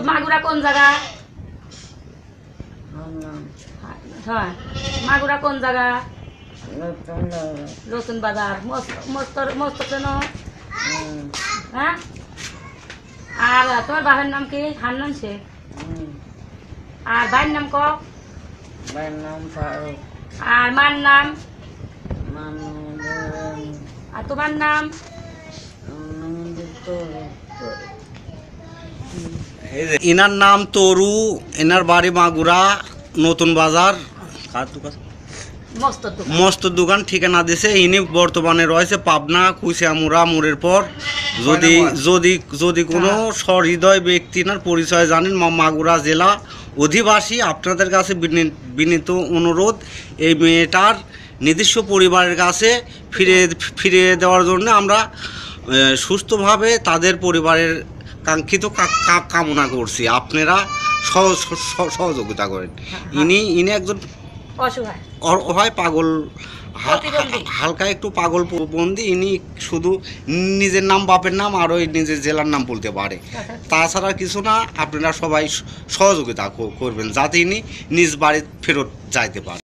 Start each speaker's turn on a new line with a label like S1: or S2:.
S1: মাগুরা কোন জায়গা? হ্যাঁ, মাগুরা কোন জায়গা? নতুন বাজার। মস্ত কেন? হ্যাঁ, আর তোমার বাবার নাম কি? হান্নান শেখ। আর ভাইয়ের নাম ক?
S2: ভাইয়ের নাম ফারুক।
S1: আর মার নাম? আর তোমার নাম?
S3: ইনার নাম তরু, এনার বাড়ি মাগুরা নতুন বাজার। মস্ত দোকান ঠিকানা দিছে। ইনি বর্তমানে রয়েছে পাবনা কুচিয়ামুড়া মোড়ের পর। যদি যদি যদি কোনো সহৃদয় ব্যক্তির পরিচয় জানেন, মাগুরা জেলা অধিবাসী, আপনাদের কাছে বিনীত অনুরোধ এই মেয়েটার নিজস্ব পরিবারের কাছে ফিরে দেওয়ার জন্য আমরা সুস্থভাবে তাদের পরিবারের কাঙ্ক্ষিত কামনা করছি। আপনারা সহযোগিতা করেন। ইনি একজন অসহায় পাগল, হালকা একটু পাগল বন্দি। ইনি শুধু নিজের নাম, বাপের নাম আর ওই নিজের জেলার নাম বলতে পারে, তাছাড়া কিছু না। আপনারা সবাই সহযোগিতা করবেন যাতে ইনি নিজ বাড়ি ফেরত যাইতে পারে।